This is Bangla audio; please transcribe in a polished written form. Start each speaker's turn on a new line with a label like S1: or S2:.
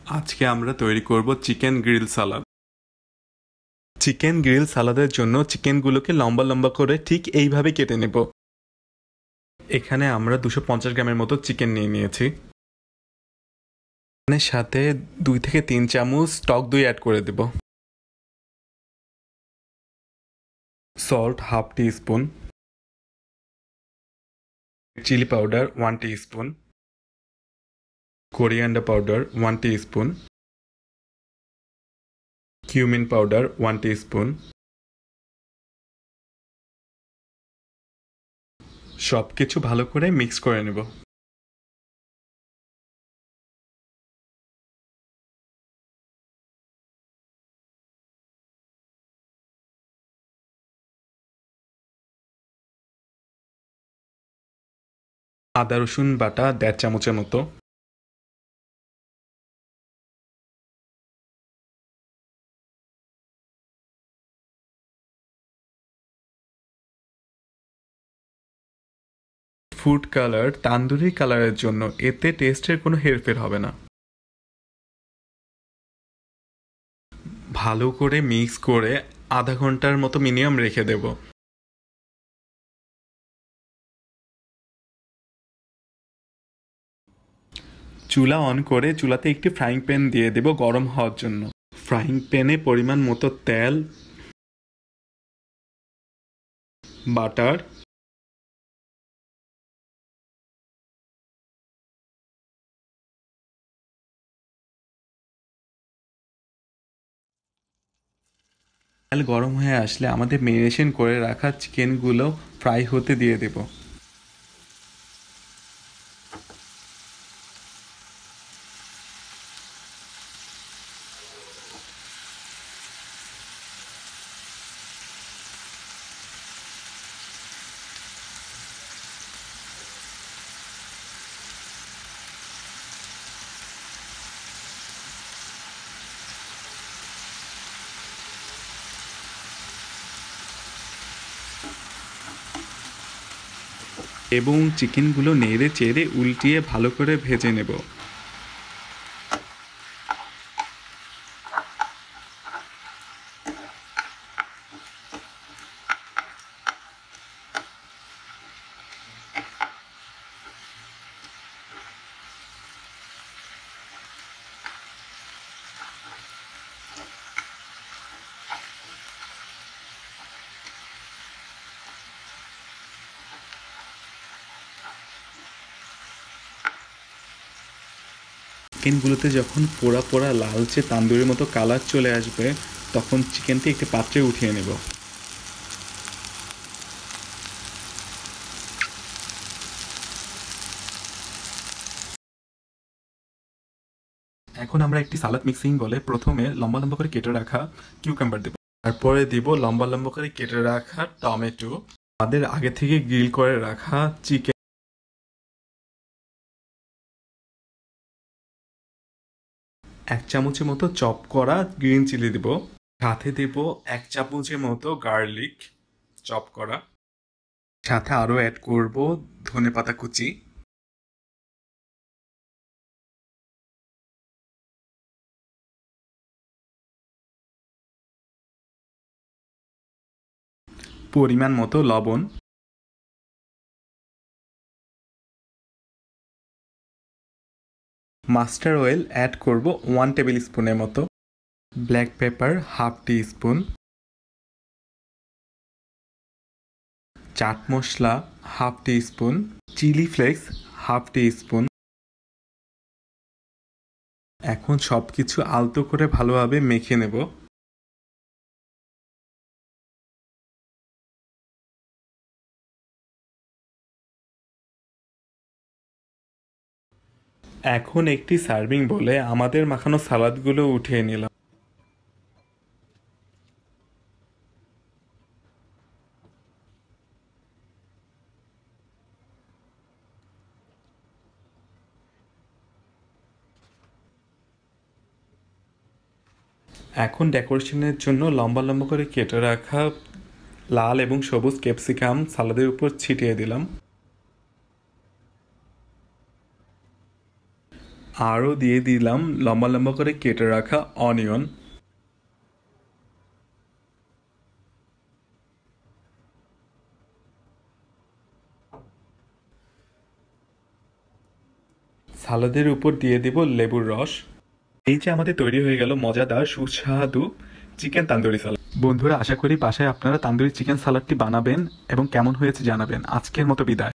S1: আজকে আমরা তৈরি করব chicken grill salad. Chicken grill সালাদের জন্য চিকেনগুলোকে লম্বা লম্বা করে ঠিক এইভাবে কেটে নেব। এখানে আমরা 250 গ্রামের মতো চিকেন নিয়ে নিয়েছি। এর সাথে 2 থেকে 3 চামচ টক দই অ্যাড করে দেব। Salt half teaspoon, chilli powder 1 teaspoon, coriander powder 1 teaspoon, cumin powder 1 teaspoon. সব কিছু ভালো করে মিক্স করে নেব। আদা রসুন বাটা 1.5 চামচের মতো, ফুড কালার তান্দুরি কালারের জন্য, এতে টেস্টের কোনো হেরফের হবে না। ভালো করে মিক্স করে আধা ঘন্টার মতো মিনিমাম রেখে দেব। চুলা অন করে চুলাতে একটি ফ্রাইং প্যান দিয়ে দেব গরম হওয়ার জন্য। ফ্রাইং প্যানে পরিমাণ মতো তেল, বাটার, তেল গরম হয়ে আসলে আমাদের ম্যারিনেশন করে রাখা চিকেনগুলো ফ্রাই হতে দিয়ে দেব। এবং চিকেনগুলো নেড়ে চেড়ে উল্টিয়ে ভালো করে ভেজে নেব। চিকেনগুলোতে যখন পোড়া পোড়া লালচে তান্দুরির মতো কালার চলে আসবে, তখন চিকেনটি একটি পাত্রে উঠিয়ে নেব। এখন আমরা একটি সালাদ মিক্সিং বলে প্রথমে লম্বা লম্বা করে কেটে রাখা কিউকাম্বার দেব। তারপরে দিব লম্বা লম্বা করে কেটে রাখা টমেটো, আমাদের আগে থেকে গ্রিল করে রাখা চিকেন, 1 চামচের মতো চপ করা গ্রিন চিলি দেব। সাথে দেব 1 চামচের মতো গার্লিক চপ করা। সাথে আরও অ্যাড করব ধনেপাতা কুচি। পরিমাণ মতো লবণ। মাস্টার অয়েল অ্যাড করব 1 টেবিল স্পুনের মতো। Black pepper half teaspoon. Chaat masala half teaspoon. Chilli flakes half teaspoon. এখন সব কিছু আলতো করে ভালোভাবে মেখে নেব। এখন একটি সার্ভিং বলে আমাদের মাখানো সালাদগুলো উঠিয়ে নিলাম। এখন ডেকোরেশনের জন্য লম্বা লম্বা করে কেটে রাখা লাল এবং সবুজ ক্যাপসিকাম সালাদের উপর ছিটিয়ে দিলাম। আরও দিয়ে দিলাম লম্বা লম্বা করে কেটে রাখা অনিয়ন। সালাদের উপর দিয়ে দেব লেবুর রস। এই যে আমাদের তৈরি হয়ে গেল মজাদার সুস্বাদু চিকেন তান্দুরি সালাদ। বন্ধুরা, আশা করি বাসায় আপনারা তান্দুরি চিকেন সালাদটি বানাবেন এবং কেমন হয়েছে জানাবেন। আজকের মতো বিদায়।